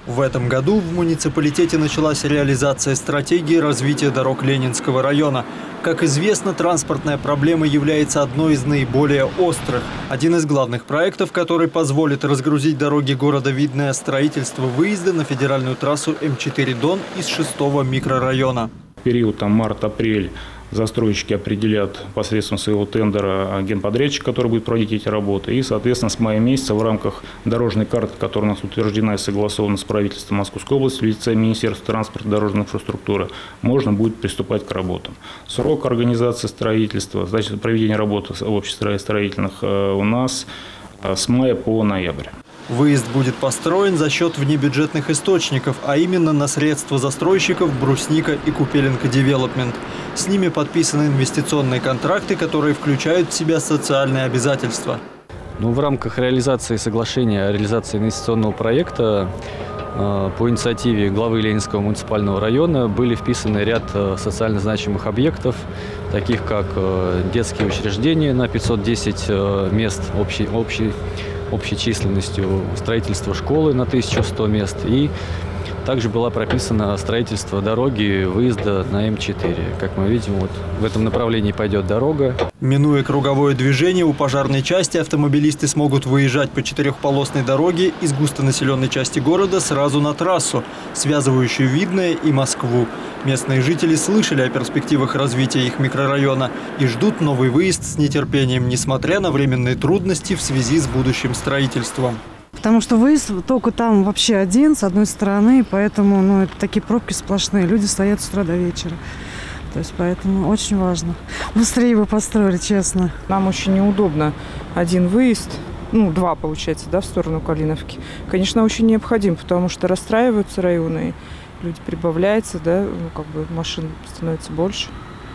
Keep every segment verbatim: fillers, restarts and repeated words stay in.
В этом году в муниципалитете началась реализация стратегии развития дорог Ленинского района. Как известно, транспортная проблема является одной из наиболее острых. Один из главных проектов, который позволит разгрузить дороги города Видное – строительство выезда на федеральную трассу М четыре Дон из шестого микрорайона. В период там, март-апрель застройщики определят посредством своего тендера генподрядчик, который будет проводить эти работы. И, соответственно, с мая месяца в рамках дорожной карты, которая у нас утверждена и согласована с правительством Московской области в лице Министерства транспорта и дорожной инфраструктуры, можно будет приступать к работам. Срок организации строительства, значит, проведения работы обществ строительных у нас с мая по ноябрь. Выезд будет построен за счет внебюджетных источников, а именно на средства застройщиков «Брусника» и «Купеленко Девелопмент». С ними подписаны инвестиционные контракты, которые включают в себя социальные обязательства. Ну, в рамках реализации соглашения о реализации инвестиционного проекта э, по инициативе главы Ленинского муниципального района были вписаны ряд э, социально значимых объектов, таких как э, детские учреждения на пятьсот десять э, мест общей, общей общей численностью, строительство школы на тысячу сто мест, и также было прописано строительство дороги выезда на М четыре. Как мы видим, вот в этом направлении пойдет дорога. Минуя круговое движение, у пожарной части автомобилисты смогут выезжать по четырехполосной дороге из густонаселенной части города сразу на трассу, связывающую Видное и Москву. Местные жители слышали о перспективах развития их микрорайона и ждут новый выезд с нетерпением, несмотря на временные трудности в связи с будущим строительством. Потому что выезд только там вообще один, с одной стороны, поэтому ну, это такие пробки сплошные. Люди стоят с утра до вечера. То есть поэтому очень важно. Быстрее его построили, честно. Нам очень неудобно один выезд, ну, два, получается, да, в сторону Калиновки. Конечно, очень необходим, потому что расстраиваются районы, люди прибавляются, да, ну, как бы машин становится больше.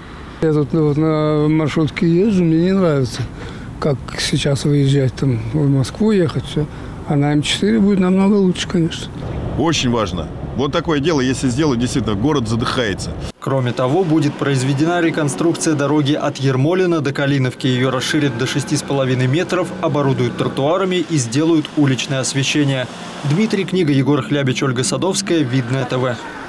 Я тут ну, вот на маршрутке езжу, мне не нравится, как сейчас выезжать там в Москву, ехать, все. А на М четыре будет намного лучше, конечно. Очень важно. Вот такое дело, если сделать, действительно, город задыхается. Кроме того, будет произведена реконструкция дороги от Ермолина до Калиновки. Ее расширят до шести с половиной метров, оборудуют тротуарами и сделают уличное освещение. Дмитрий Книга, Егор Хлябич, Ольга Садовская, Видное ТВ.